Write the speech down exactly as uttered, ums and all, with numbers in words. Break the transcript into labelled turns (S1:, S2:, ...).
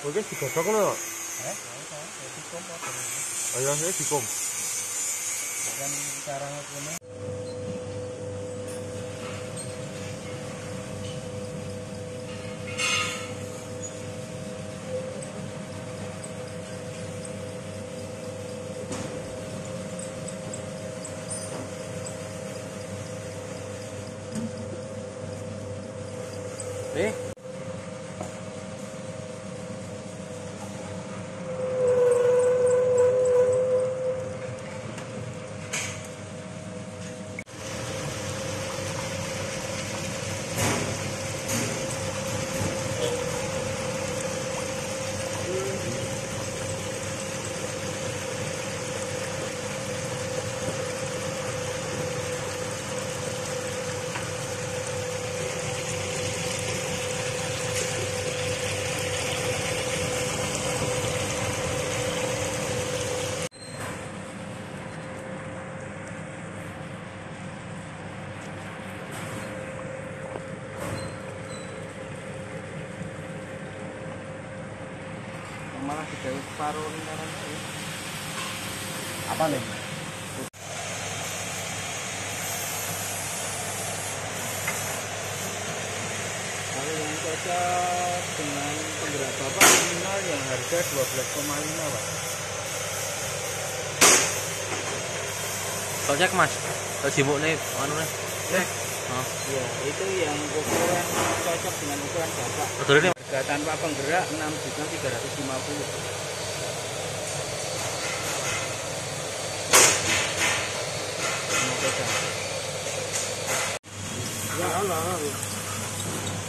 S1: Oke, digodhog ngono.
S2: Eh, dikom apa?
S1: Ayo ayo dikom.
S2: Bukan cara ngene.
S1: Eh,
S2: Malah digawe separuh lingkaran iki.
S1: apa nih?
S2: Kalau yang cocok dengan penggerak bapak minimal yang harga dua belas koma lima, Pak.
S3: Kau cek mas, kau sibuk nih, anu nih.
S2: Cek.
S3: Oh.
S2: Ya, itu yang ukuran cocok dengan ukuran bapak.
S3: Betul ini.
S2: Harga tanpa penggerak enam juta tiga ratus lima puluh. Ya Allah.